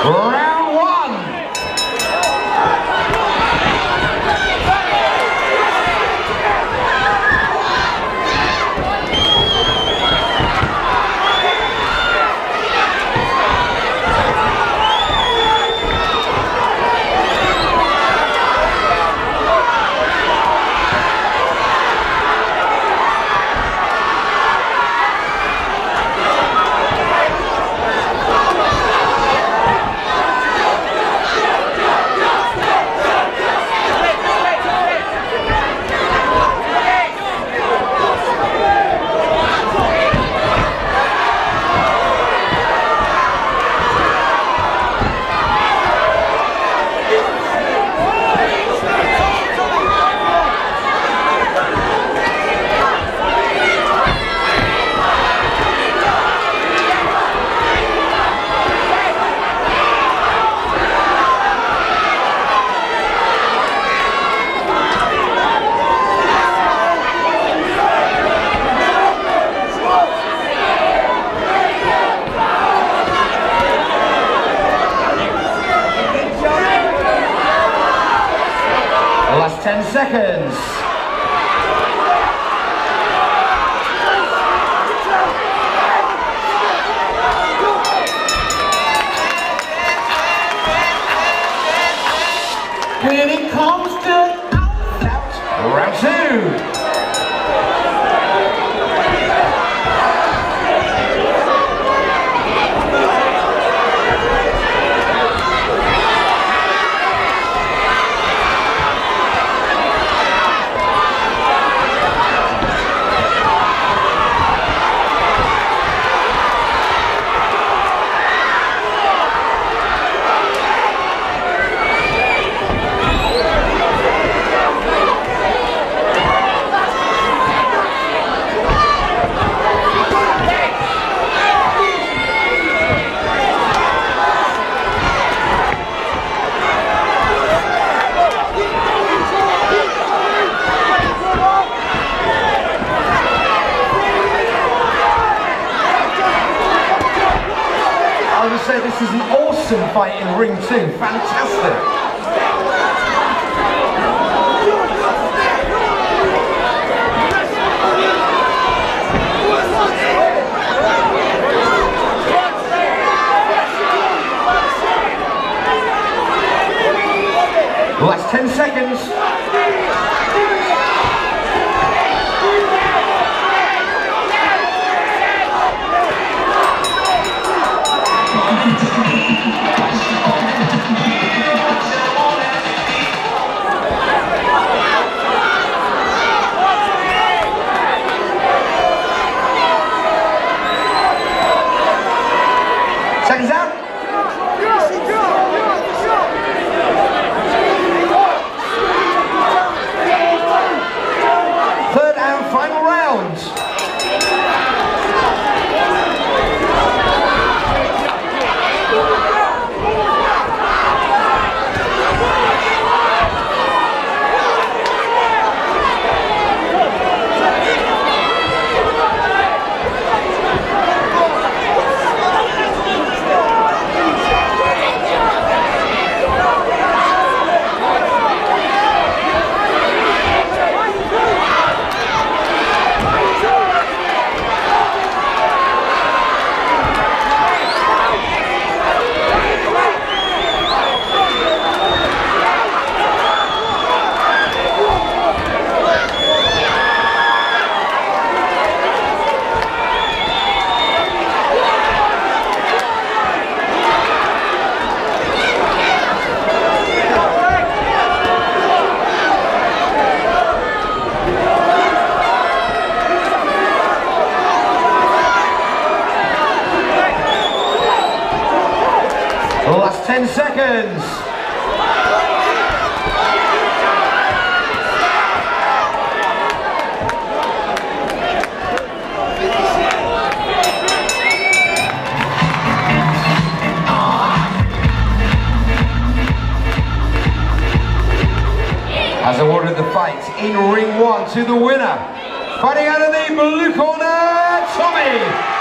Round one. Last 10 seconds. When it comes to out, round two. I would say this is an awesome fight in ring two. Fantastic. Last 10 seconds. Seconds out. Third and final round. Last 10 seconds. Has awarded the fight in ring one to the winner. Fighting out of the blue corner, Tommy